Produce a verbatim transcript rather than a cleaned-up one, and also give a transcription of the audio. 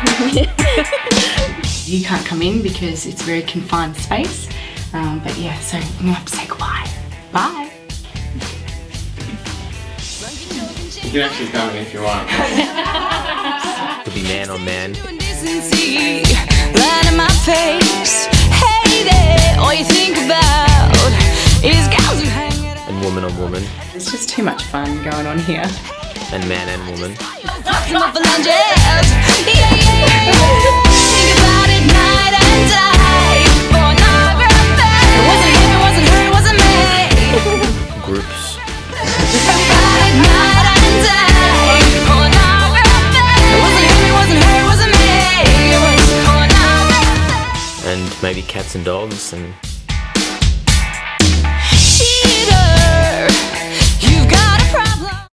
You can't come in because it's a very confined space. Um, but yeah, so I'm gonna have to say goodbye. Bye. You can actually come in if you want. Could be man on man. Right in my face. Hey there, all you think about is gals who hang it out. And woman on woman. It's just too much fun going on here. And man and woman. Groups. And maybe cats and dogs and